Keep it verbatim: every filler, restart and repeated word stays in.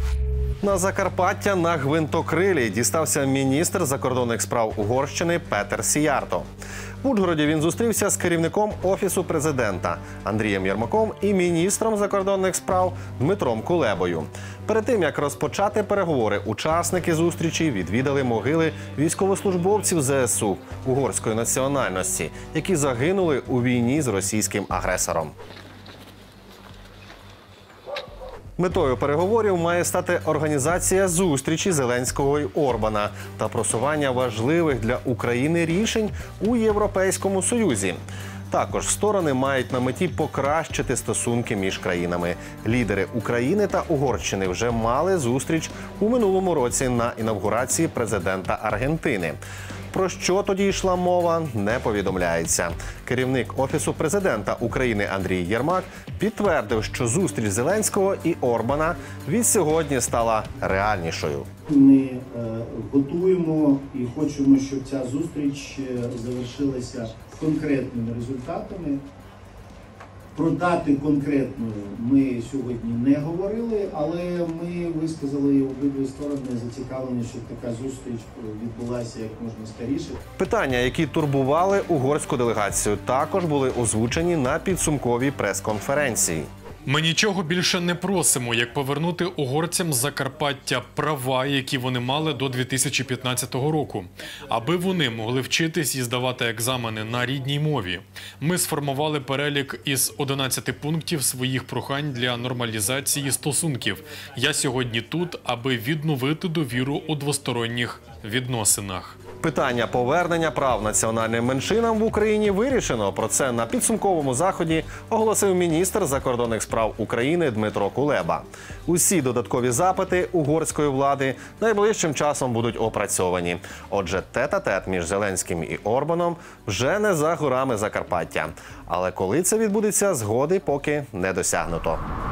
На Закарпаття на гвинтокрилі дістався міністр закордонних справ Угорщини Петер Сіярто. В Ужгороді він зустрівся з керівником Офісу президента Андрієм Єрмаком і міністром закордонних справ Дмитром Кулебою. Перед тим, як розпочати переговори, учасники зустрічі відвідали могили військовослужбовців зе ес у угорської національності, які загинули у війні з російським агресором. Метою переговорів має стати організація зустрічі Зеленського і Орбана та просування важливих для України рішень у Європейському Союзі. Також сторони мають на меті покращити стосунки між країнами. Лідери України та Угорщини вже мали зустріч у минулому році на інавгурації президента Аргентини. Про що тоді йшла мова, не повідомляється. Керівник Офісу президента України Андрій Єрмак підтвердив, що зустріч Зеленського і Орбана від сьогодні стала реальнішою. Ми е, готуємо і хочемо, щоб ця зустріч завершилася конкретними результатами. Про дати конкретну ми сьогодні не говорили, але ми висказали обидві сторони зацікавлені, щоб така зустріч відбулася як можна скоріше. Питання, які турбували угорську делегацію, також були озвучені на підсумковій прес-конференції. Ми нічого більше не просимо, як повернути угорцям з Закарпаття права, які вони мали до дві тисячі п'ятнадцятого року, аби вони могли вчитись і здавати екзамени на рідній мові. Ми сформували перелік із одинадцяти пунктів своїх прохань для нормалізації стосунків. Я сьогодні тут, аби відновити довіру у двосторонніх відносинах. Питання повернення прав національним меншинам в Україні вирішено. Про це на підсумковому заході оголосив міністр закордонних справ України Дмитро Кулеба. Усі додаткові запити угорської влади найближчим часом будуть опрацьовані. Отже, тет-а-тет між Зеленським і Орбаном вже не за горами Закарпаття. Але коли це відбудеться, згоди поки не досягнуто.